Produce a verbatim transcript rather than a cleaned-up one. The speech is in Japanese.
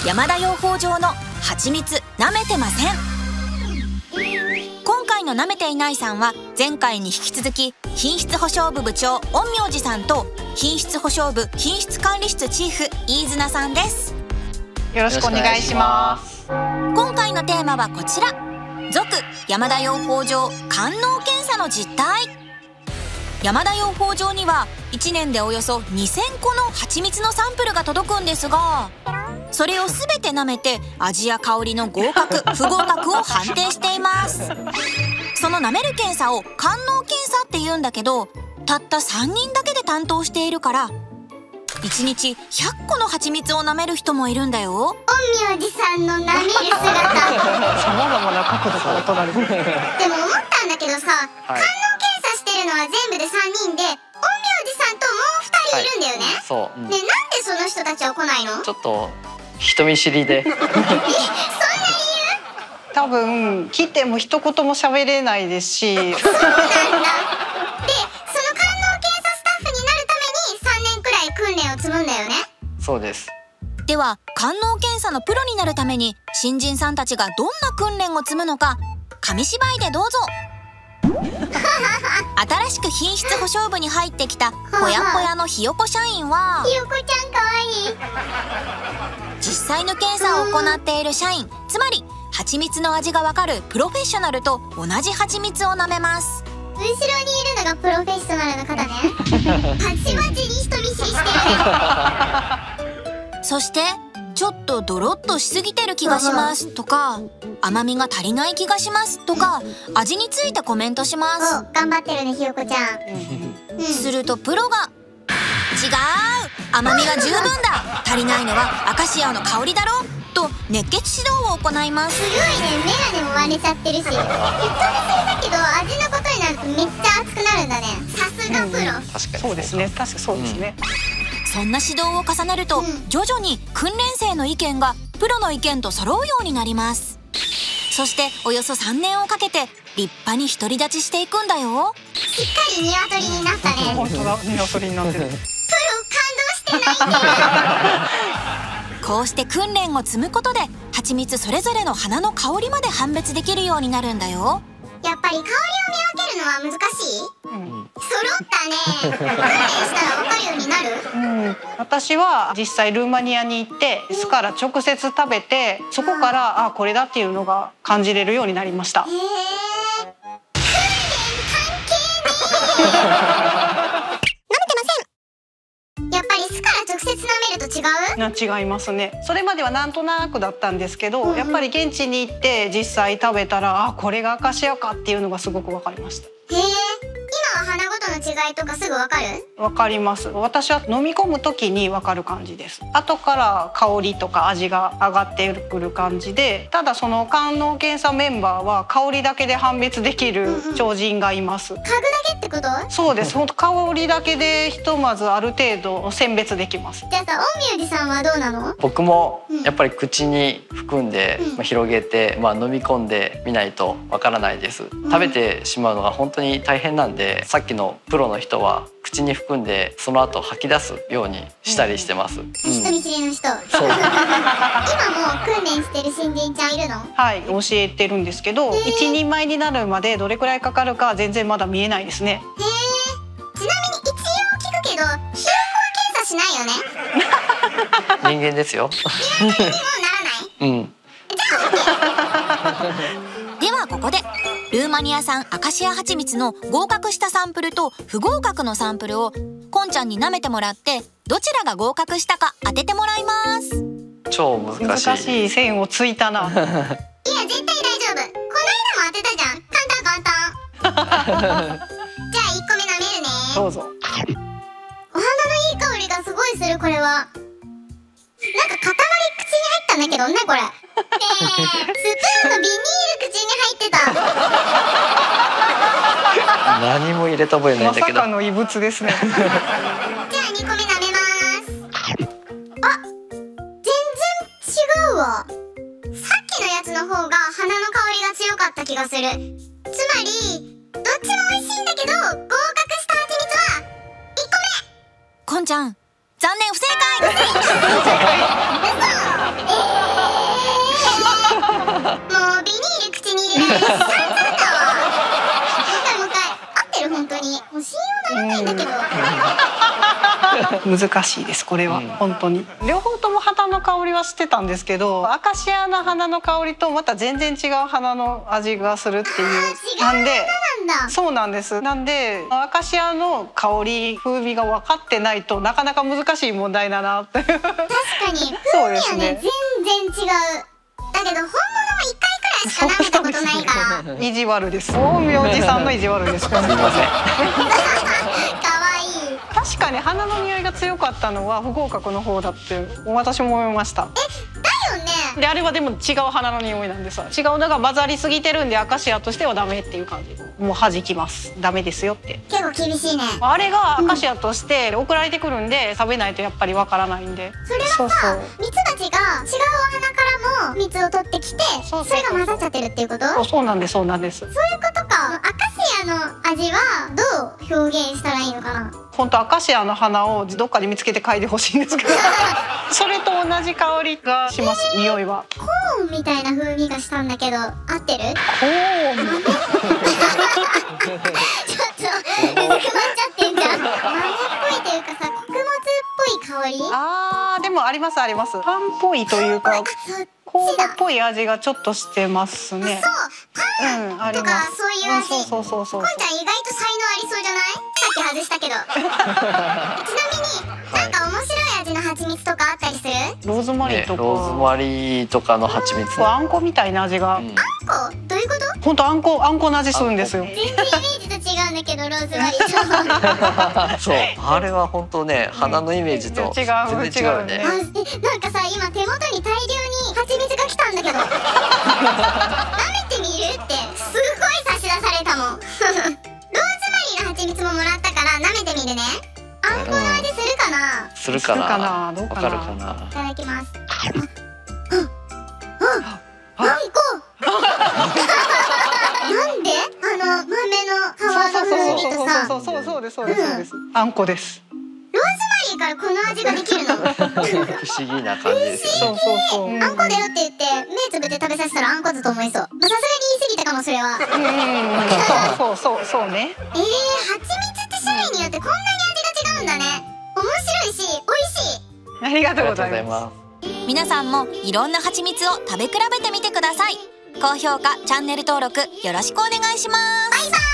山田養蜂場の蜂蜜舐めてません。今回の舐めていないさんは前回に引き続き品質保証部部長陰陽師さんと品質保証部品質管理室チーフ飯綱さんです。 よろしくお願いします。 今回のテーマはこちら、続山田養蜂場官能検査の実態。山田養蜂場にはいちねんでおよそにせんこの蜂蜜のサンプルが届くんですが、それを全て舐めて味や香りの合格不合格を判定しています。その舐める検査を官能検査って言うんだけど、たったさんにんだけで担当しているからいちにちひゃっこの蜂蜜を舐める人もいるんだよ。 陰陽師さんの舐める姿さまざまな角度から撮られてる。でも思ったんだけどさ、はい、官能検査してるのは全部でさんにんで、陰陽師さんともうふたりいるんだよね、はい、そう、うん、ね、なんでその人たちは来ないの？ ちょっと人見知りで。え、そんな理由？ 多分来ても一言も喋れないですし。そうなんだ。で、その官能検査スタッフになるためにさんねんくらい訓練を積むんだよね。 そうです。 では官能検査のプロになるために新人さんたちがどんな訓練を積むのか、紙芝居でどうぞ。新しく品質保証部に入ってきたぽやぽやのひよこ社員は、 ひよこちゃんかわいい。 実際の検査を行っている社員、つまり蜂蜜の味がわかるプロフェッショナルと同じ蜂蜜を舐めます。 後ろにいるのがプロフェッショナルの方ね。バチバチに人見知りしてるね。 そしてちょっとドロッとしすぎてる気がしますとか、甘みが足りない気がしますとか、味についてコメントします。 頑張ってるねひよこちゃん、 うん、するとプロが違う、甘みが十分だ、足りないのはアカシアの香りだろと熱血指導を行います。 すごいね、メガネも割れちゃってるし、人見知りだけど味のことになるとめっちゃ熱くなるんだね。さすがプロ、うん、 確かにそうですね、確かにそうですね、 うん、そんな指導を重ねると、うん、徐々に訓練生の意見がプロの意見と揃うようになります。そしておよそさんねんをかけて立派に独り立ちしていくんだよ。 しっかり鶏になったね。 本当だ、鶏になってる。プロ感動してないんだよ。 こうして訓練を積むことで蜂蜜それぞれの花の香りまで判別できるようになるんだよ。 やっぱり香りを見分けるのは難しい？うん、揃ったね。訓練したら分かるようになる？ うん、私は実際ルーマニアに行って巣から直接食べて、そこからあこれだっていうのが感じれるようになりました。へー、訓練関係ねー。やっぱり巣から直接舐めると違う？な違いますね。それまではなんとなくだったんですけど、うんうん、やっぱり現地に行って実際食べたら、あこれがアカシアかっていうのがすごく分かりました。 へえ。今は花ごとの違いとかすぐ分かる？ 分かります。私は飲み込む時に分かる感じです。後から香りとか味が上がってくる感じで、ただその官能検査メンバーは香りだけで判別できる超人がいます。うんうん、 嗅ぐだけってこと？そうです。 本当香りだけでひとまずある程度選別できます。 じゃあさ、陰陽師さんはどうなの？ 僕もやっぱり口に含んで、うん、まあ、広げて、まあ、飲み込んでみないとわからないです。うん、食べてしまうのが本当に大変なんで、さっきのプロの人は口に含んでその後吐き出すようにしたりしてます。うん、 人見知りの人。そう。今も訓練してる新人ちゃんいるの？はい、 教えてるんですけど、一人前になるまでどれくらいかかるか全然まだ見えないですね。 へえ。ちなみに一応聞くけど、ひよこは検査しないよね？ 人間ですよ。 人間にもならない？ うん。 ではここでルーマニア産アカシア蜂蜜の合格したサンプルと不合格のサンプルをこんちゃんに舐めてもらって、どちらが合格したか当ててもらいます。 超難しい。 難しい線をついたな。いや絶対大丈夫。この間も当てたじゃん。簡単簡単。じゃあいっこめ舐めるね。 どうぞ。 お花のいい香りがすごいする。これはなんか塊口に入ったんだけど、ねこれ。ねえ、スプーンのビニール口に入ってた。 何も入れた覚えないんだけど。 まさかの異物ですね。 じゃあにこめ舐めます。あ、全然違うわ。さっきのやつの方が花の香りが強かった気がする。つまりどっちも美味しいんだけど、合格した蜂蜜はいっこめ。 こんちゃん残念不正解。 嘘。えーもう一回もう一回合ってる本当にもう信用ならないんだけど。 難しいですこれは、うん、本当に両方とも花の香りはしてたんですけど、アカシアの花の香りとまた全然違う花の味がするっていう。なんでそうなんです。なんでアカシアの香り風味が分かってないとなかなか難しい問題だなって。確かに風味はね全然違う。だけど本物も一回くらいしか舐めたことないから。 意地悪です。陰陽師さんの意地悪です。すみません。確かに花の匂いが強かったのは不合格の方だって私も思いました。 え、だよね。 であれはでも違う花の匂いなんです。違うのが混ざりすぎてるんでアカシアとしてはダメっていう感じ。もう弾きます。ダメですよって。 結構厳しいね。 あれがアカシアとして送られてくるんで、うん、食べないとやっぱりわからないんで。 それはさ、ミツバチが違うお花からも蜜を取ってきて、それが混ざっちゃってるっていうこと？ そうそうなんですそうなんです。 そういうことか。アカシアの味はどう表現したらいいのかな。 本当アカシアの花をどっかで見つけて嗅いでほしいんですけどそれと同じ香りがします、えー、匂いはコーンみたいな風味がしたんだけど合ってる？ コーンちょっとうずくまっちゃってんじゃん。豆っぽいというかさ、穀物っぽい香り。 あーでもありますあります。パンっぽいというか酵母っぽい味がちょっとしてますね。 そうパンとかそういう味。 そうそうそうそう。 こんちゃん意外と才能ありそうじゃない？さっき外したけどちなみになんか面白い味の蜂蜜とかあったりする？ ローズマリーとか、 ね、ローズマリーとかの蜂蜜、 あんこみたいな味が、うん、 あんこどういうこと？ 本当あんこあんこの味するんですよ。 全然イメージと違うんだけどローズマリーとそうあれは本当ね花のイメージと全然違うね。 違う違うね。なんかさ今手元に大量に蜂蜜が来たんだけど舐めてみるってすごい差し出されたもんローズマリーの蜂蜜ももらったから舐めてみるね。あんこの味するかな？ するかな？ どうかな？ わかるかな？ いただきます。あんこなんであの豆の皮の風味とさ、 そうそうそうそうそうですそうです。あんこです。 ローズマリーからこの味ができるの？ 不思議な感じですよね。 そうそうそう。 あんこだよって言って目つぶって食べさせたらあんこだと思いそう。まあさすがに言い過ぎたかもそれは。 そうそうそうそうね。 えー、蜂蜜って種類によってこんなに味が違うんだね。面白いし美味しい。 ありがとうございます。 皆さんもいろんな蜂蜜を食べ比べてみてください。高評価、チャンネル登録よろしくお願いします。 バイバイ。